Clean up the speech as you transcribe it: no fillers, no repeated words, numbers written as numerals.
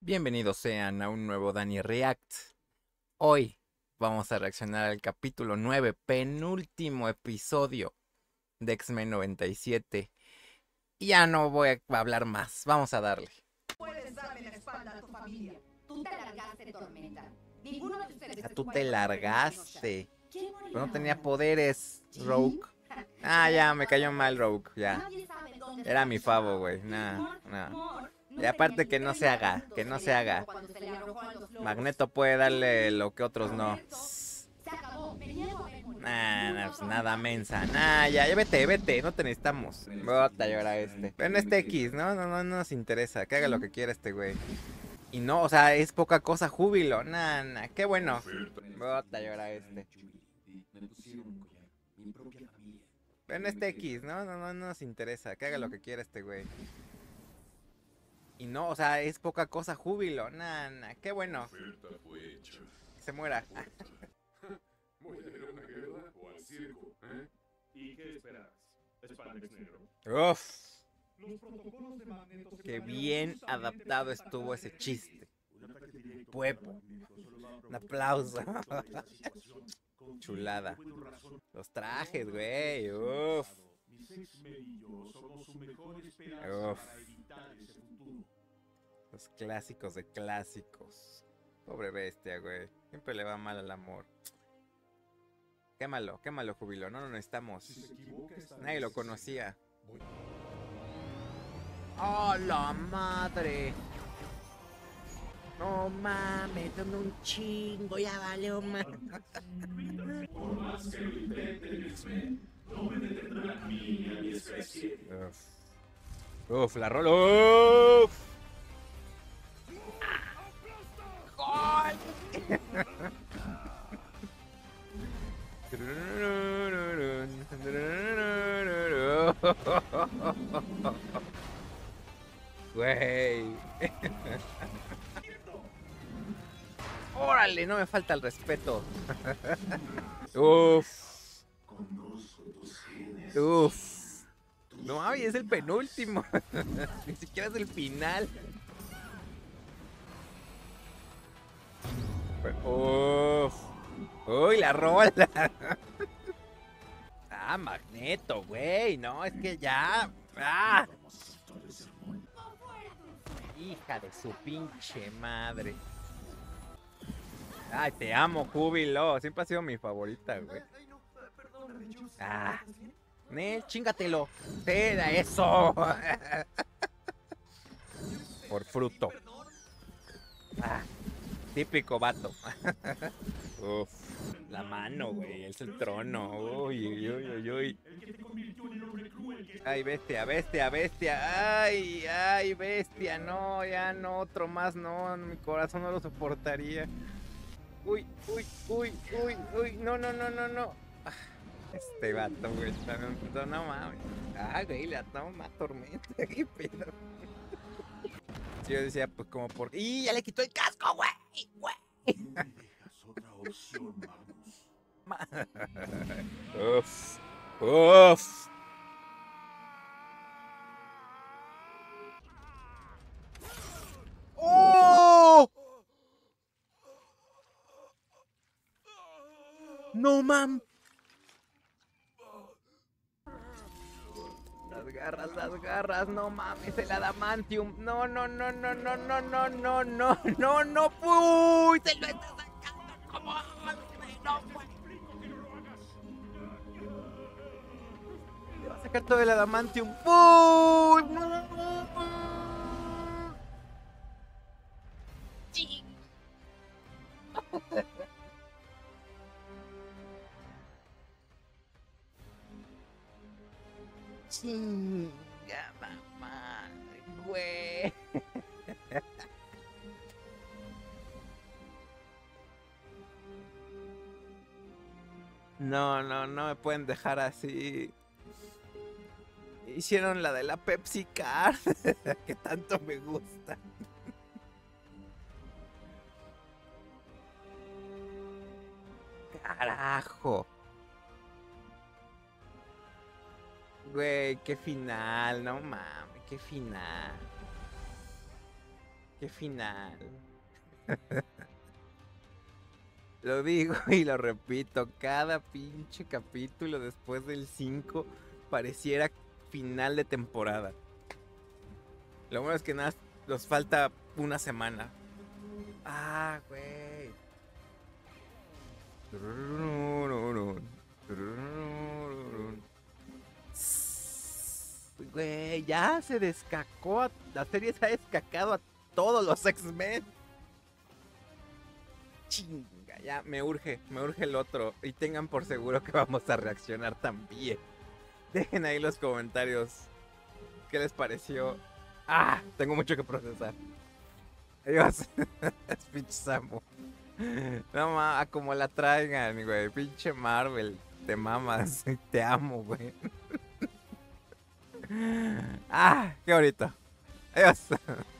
Bienvenidos sean a un nuevo Dani React. Hoy vamos a reaccionar al capítulo 9, penúltimo episodio de X-Men 97. Y ya no voy a hablar más, vamos a darle. Puedes darle la espalda a tu familia. Tú te largaste, Tormenta. Ninguno de ustedes Tú te largaste. Pero no tenía poderes, Rogue. Ah, Ya, me cayó mal Rogue, ya. Era mi favo, güey. Y aparte que no se haga, que no se haga. Magneto puede darle lo que otros no. Pues nada mensa. Ya vete, no te necesitamos. Bota llora este. Pero no este X, no nos interesa. Que haga lo que quiera este güey. Y no, o sea, es poca cosa, júbilo. Qué bueno. Bota llora este. Pero no este X, no nos interesa. Que haga lo que quiera este güey. Y no, o sea, es poca cosa, júbilo. Qué bueno. Que se muera. ¿Voy a ir a una guerra o al circo? ¿Y qué esperas? ¿Spandex negro? Uf. Qué bien adaptado estuvo ese chiste. Puepo. Un aplauso. Chulada. Los trajes, güey. Uf. Uf. Los clásicos de clásicos. Pobre bestia, güey. Siempre le va mal al amor. Quémalo, júbilo. No lo necesitamos. Nadie lo conocía. ¡Oh, la madre! No mames, son un chingo, ya valió más. Por más que lo intenten, X-Men, no me detendrán a mí ni a mi especie. Uf, la rolo. Uf. Güey. Órale, no me falta el respeto. Uf. Uf. No, ay, es el penúltimo. Ni siquiera es el final. Uf. Uy, la rola. Magneto, güey. No, es que ya. Hija de su pinche madre. Ay, te amo, Júbilo. Siempre ha sido mi favorita, güey. Chingatelo. Eso. Por fruto. Típico vato. Uf. La mano, güey. Es el trono. Uy. Ay, bestia. Ay, bestia. No, ya no. Otro más, no. Mi corazón no lo soportaría. Uy. No. Este vato, güey. No mames. Güey, la toma Tormenta. Qué pedo. Sí, yo decía, pues como por... ¡Y ya le quitó el casco, güey! Otra opción, Magnus. Uf. ¡Oh! No, mam. Las garras, no mames, el adamantium. No. Uy, se lo está sacando. ¿Cómo? No, güey. Le va a sacar todo el adamantium. Uy, no. Chingada madre, güey. No me pueden dejar así. Hicieron la de la Pepsi Card, que tanto me gusta. Carajo. Güey, qué final, no mames, qué final. qué final. Lo digo y lo repito, cada pinche capítulo después del 5 pareciera final de temporada. Lo bueno es que nada, nos falta una semana. Ah, güey. Güey, ya se descacó. La serie se ha descacado a todos los X-Men. Chinga, ya me urge el otro. Y tengan por seguro que vamos a reaccionar también. Dejen ahí los comentarios. ¿Qué les pareció? Ah, tengo mucho que procesar. Adiós. Es pinche Samu. No mames, como la traigan, güey. Pinche Marvel. Te mamas. Te amo, güey. Ah, qué bonito. Adiós.